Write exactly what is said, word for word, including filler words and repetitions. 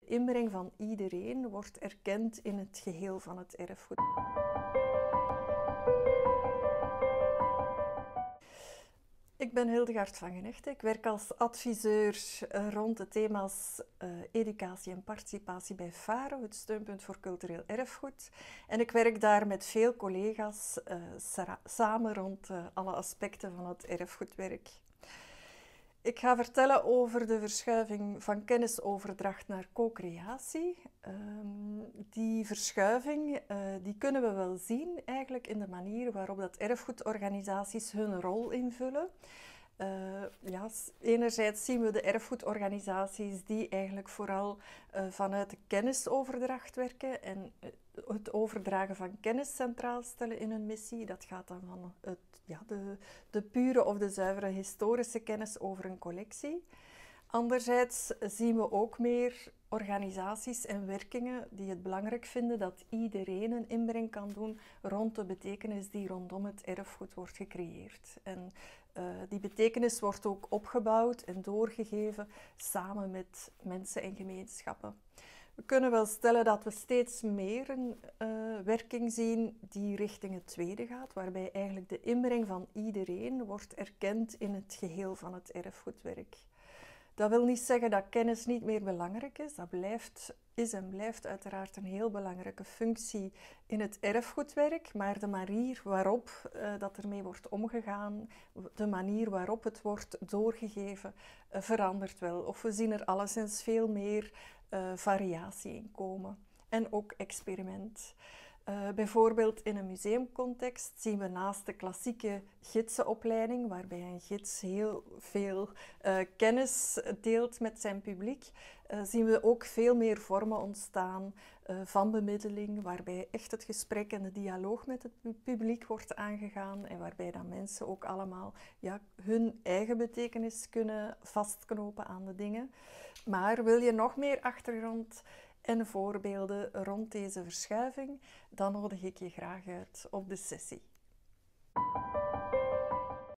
inbreng van iedereen wordt erkend in het geheel van het erfgoed. Ik ben Hildegard van Genechte. Ik werk als adviseur rond de thema's uh, educatie en participatie bij FARO, het steunpunt voor cultureel erfgoed. En ik werk daar met veel collega's uh, samen rond uh, alle aspecten van het erfgoedwerk. Ik ga vertellen over de verschuiving van kennisoverdracht naar co-creatie. Um, die verschuiving uh, die kunnen we wel zien eigenlijk in de manier waarop dat erfgoedorganisaties hun rol invullen. Uh, ja, enerzijds zien we de erfgoedorganisaties die eigenlijk vooral uh, vanuit de kennisoverdracht werken en uh, het overdragen van kennis centraal stellen in hun missie. Dat gaat dan van het, ja, de, de pure of de zuivere historische kennis over een collectie. Anderzijds zien we ook meer organisaties en werkingen die het belangrijk vinden dat iedereen een inbreng kan doen rond de betekenis die rondom het erfgoed wordt gecreëerd. En uh, die betekenis wordt ook opgebouwd en doorgegeven samen met mensen en gemeenschappen. We kunnen wel stellen dat we steeds meer een uh, werking zien die richting het tweede gaat, waarbij eigenlijk de inbreng van iedereen wordt erkend in het geheel van het erfgoedwerk. Dat wil niet zeggen dat kennis niet meer belangrijk is. Dat blijft, is en blijft uiteraard een heel belangrijke functie in het erfgoedwerk, maar de manier waarop uh, dat ermee wordt omgegaan, de manier waarop het wordt doorgegeven, uh, verandert wel. Of we zien er alleszins veel meer uh, variatie in komen en ook experiment. Uh, bijvoorbeeld in een museumcontext zien we naast de klassieke gidsenopleiding, waarbij een gids heel veel uh, kennis deelt met zijn publiek, uh, zien we ook veel meer vormen ontstaan uh, van bemiddeling, waarbij echt het gesprek en de dialoog met het publiek wordt aangegaan en waarbij dan mensen ook allemaal ja, hun eigen betekenis kunnen vastknopen aan de dingen. Maar wil je nog meer achtergrond en voorbeelden rond deze verschuiving, dan nodig ik je graag uit op de sessie.